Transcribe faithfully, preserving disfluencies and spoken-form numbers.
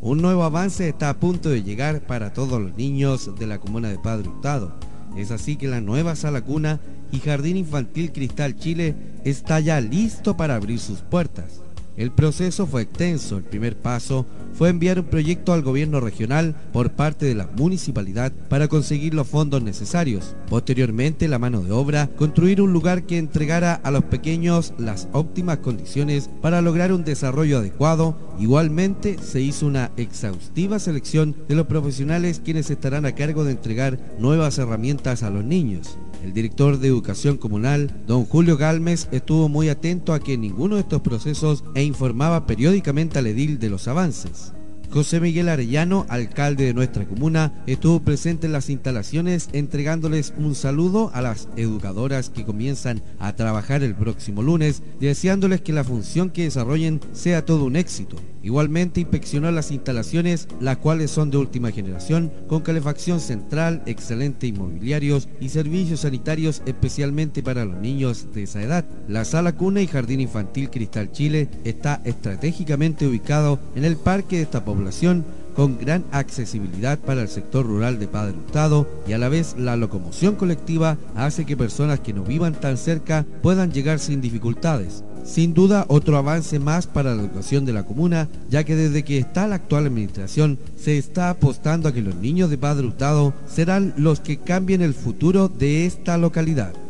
Un nuevo avance está a punto de llegar para todos los niños de la comuna de Padre Hurtado. Es así que la nueva sala cuna y jardín infantil Cristal Chile está ya listo para abrir sus puertas. El proceso fue extenso. El primer paso fue enviar un proyecto al gobierno regional por parte de la municipalidad para conseguir los fondos necesarios. Posteriormente, la mano de obra, construir un lugar que entregara a los pequeños las óptimas condiciones para lograr un desarrollo adecuado. Igualmente, se hizo una exhaustiva selección de los profesionales quienes estarán a cargo de entregar nuevas herramientas a los niños. El director de Educación Comunal, don Julio Galmes, estuvo muy atento a que ninguno de estos procesos e informaba periódicamente al edil de los avances. José Miguel Arellano, alcalde de nuestra comuna, estuvo presente en las instalaciones entregándoles un saludo a las educadoras que comienzan a trabajar el próximo lunes, deseándoles que la función que desarrollen sea todo un éxito. Igualmente inspeccionó las instalaciones, las cuales son de última generación, con calefacción central, excelentes inmobiliarios y servicios sanitarios especialmente para los niños de esa edad. La sala cuna y jardín infantil Cristal Chile está estratégicamente ubicado en el parque de esta población, con gran accesibilidad para el sector rural de Padre Hurtado, y a la vez la locomoción colectiva hace que personas que no vivan tan cerca puedan llegar sin dificultades. Sin duda, otro avance más para la educación de la comuna, ya que desde que está la actual administración se está apostando a que los niños de Padre Hurtado serán los que cambien el futuro de esta localidad.